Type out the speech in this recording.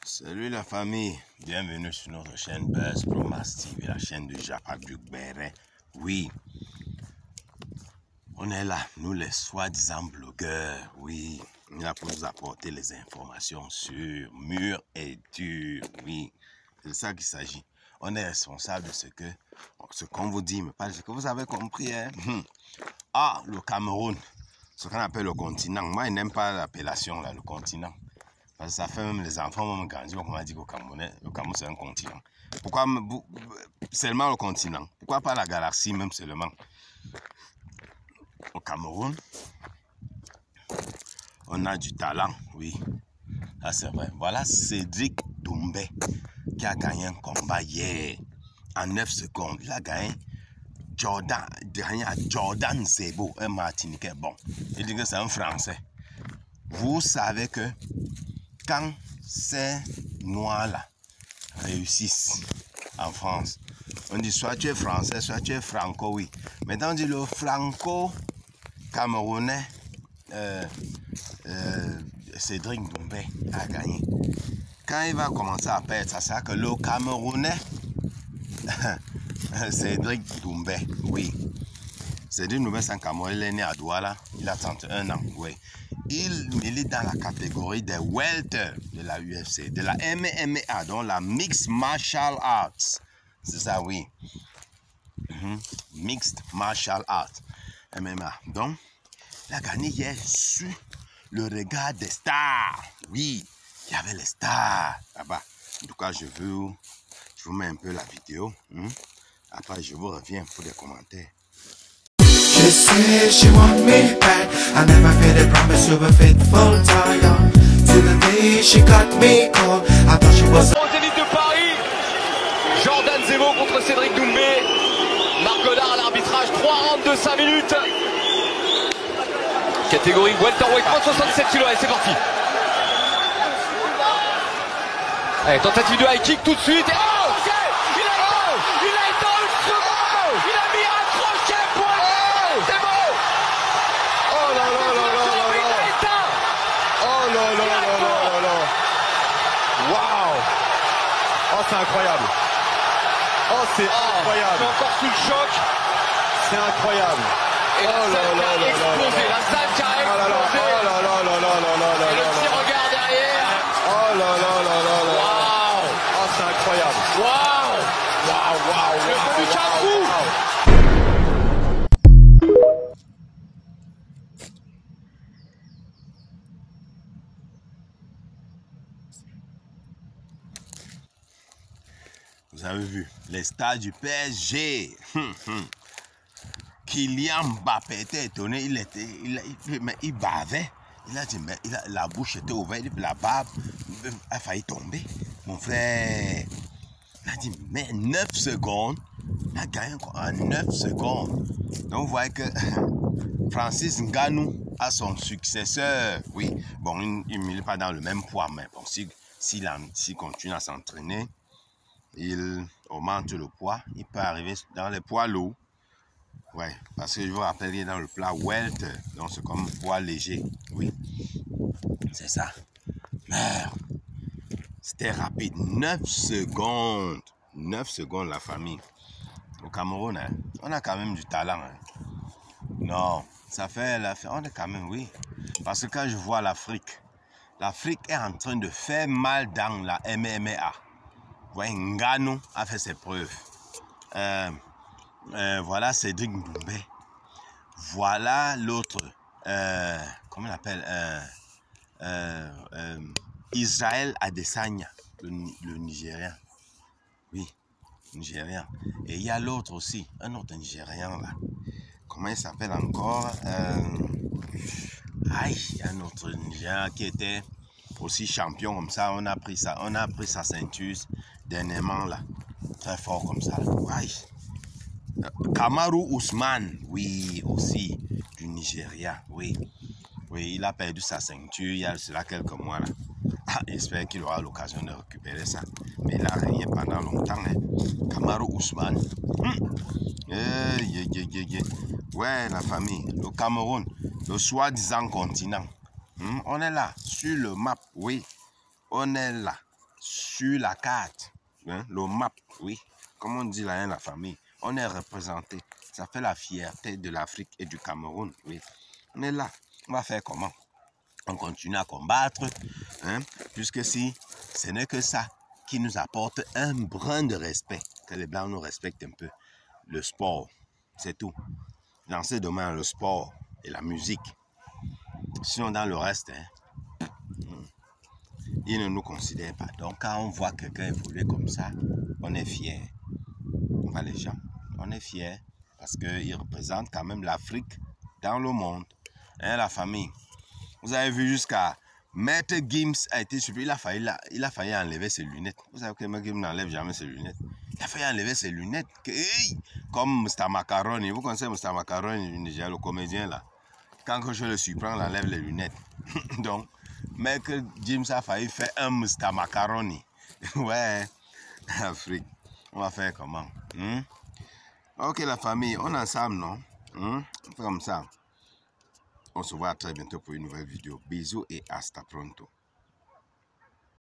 Salut la famille, bienvenue sur notre chaîne Buzz Promas TV, la chaîne de Jacques Béret. Oui, on est là, nous les soi-disant blogueurs. Oui, on est là pour nous apporter les informations sûres, mûres et dures. Oui, c'est de ça qu'il s'agit. On est responsable de ce qu'on vous dit, mais pas ce que vous avez compris. Hein? Ah, le Cameroun, ce qu'on appelle le continent. Moi, je n'aime pas l'appellation, là, le continent. Parce que ça fait même les enfants, même grandir, on m'a dit qu'au Cameroun, c'est un continent. Pourquoi seulement le continent? Pourquoi pas la galaxie même seulement? Au Cameroun, on a du talent, oui. Ça c'est vrai. Voilà Cédric Doumbé qui a gagné un combat hier. En 9 secondes, il a gagné Jordan Zebo, un Martiniquais. Bon, il dit que c'est un Français. Vous savez que quand ces noirs-là réussissent en France, on dit soit tu es français, soit tu es franco, oui. Maintenant, on dit le franco-camerounais Cédric Doumbé a gagné. Quand il va commencer à perdre, ça sert que le camerounais Cédric Doumbé, oui. Cédric Doumbé, c'est un Camerounais, il est né à Douala, il a 31 ans, oui. Il milite dans la catégorie des welter de la UFC, de la MMA, donc la Mixed Martial Arts. C'est ça, oui. Mixed Martial Arts, MMA. Donc, il a gagné hier sur le regard des stars. Oui, il y avait les stars là-bas. En tout cas, je vous mets un peu la vidéo. Après, je vous reviens pour des commentaires. She said she want me back. I never made a promise of a faithful tie. Till the day she got me cold. I thought she was. Aux élites de Paris, Jordan Zebo contre Cédric Doumbé. Marc Godard à l'arbitrage, 3 rounds de 5 minutes. Catégorie welterweight, 67 kg, et c'est parti. Allez, tentative de high kick tout de suite. Et oh, il a été en une seconde. Il a mis un crochet pour c'est bon. Oh là là là là là là. Oh là là là là là. Waouh. Oh, c'est incroyable. Oh, c'est incroyable. Il est encore sous le choc. C'est incroyable. Et la salle qui a explosé. La salle qui a explosé. Oh là là là là là là là. Et le petit regard derrière. Oh là là là là là. Waouh. Oh, c'est incroyable. Waouh. Waouh, waouh, Le waouh, public a fou. Vous avez vu, les stars du PSG. Kylian Mbappé était étonné, il bavait. Il a dit, mais la bouche était ouverte, la barbe a failli tomber. Mon frère, il a dit, mais 9 secondes, il a gagné en 9 secondes. Donc vous voyez que Francis Ngannou a son successeur. Oui, bon, il ne milite pas dans le même poids, mais bon, s'il continue à s'entraîner, il augmente le poids, il peut arriver dans les poids lourds. Ouais, parce que je vous rappelle, il est dans le plat welter, donc c'est comme poids léger. Oui, c'est ça. Merde, c'était rapide. 9 secondes. 9 secondes, la famille. Au Cameroun, hein, on a quand même du talent. Hein. Non, ça fait on est quand même, oui. Parce que quand je vois l'Afrique est en train de faire mal dans la MMA. Ouais, Ngannou a fait ses preuves. Voilà Cédric Doumbé. Voilà l'autre. Comment on l'appelle? Israël Adesanya, le Nigérien. Oui, Nigérien. Et il y a l'autre aussi, un autre Nigérien là. Comment il s'appelle encore? Il y a un autre Nigérien qui était aussi champion comme ça. On a pris sa ceinture dernièrement là. Très fort comme ça. Aïe. Kamaru Usman, oui, aussi du Nigeria, oui. Oui, il a perdu sa ceinture il y a cela quelques mois là. J'espère qu'il aura l'occasion de récupérer ça. Mais il a régné pendant longtemps. Hein. Kamaru Usman. Ouais, la famille, le Cameroun, le soi-disant continent. On est là, sur le map, oui. On est là, sur la carte, hein, le map, oui, comme on dit là, hein, la famille, on est représenté. Ça fait la fierté de l'Afrique et du Cameroun, oui. On est là. On va faire comment? On continue à combattre, hein, puisque si ce n'est que ça qui nous apporte un brin de respect, que les Blancs nous respectent un peu. Le sport, c'est tout. Dans ce domaine, le sport et la musique. Sinon, dans le reste, hein, ils ne nous considèrent pas. Donc, quand on voit quelqu'un évoluer comme ça, on est fiers. On voit les gens, on est fiers parce qu'ils représentent quand même l'Afrique dans le monde. Hein, la famille. Vous avez vu jusqu'à Maître Gims a été surpris. Il a failli enlever ses lunettes. Vous savez que Maître Gims n'enlève jamais ses lunettes. Il a failli enlever ses lunettes. Comme Mr. Macaroni. Vous connaissez Mr. Macaroni, déjà le comédien là. Quand je le surprends, il enlève les lunettes. Donc, Maître Gims a failli faire un Mr. Macaroni. Ouais, Afrique. On va faire comment? Ok, la famille, on est ensemble, non? On fait comme ça. On se voit très bientôt pour une nouvelle vidéo. Bisous et hasta pronto.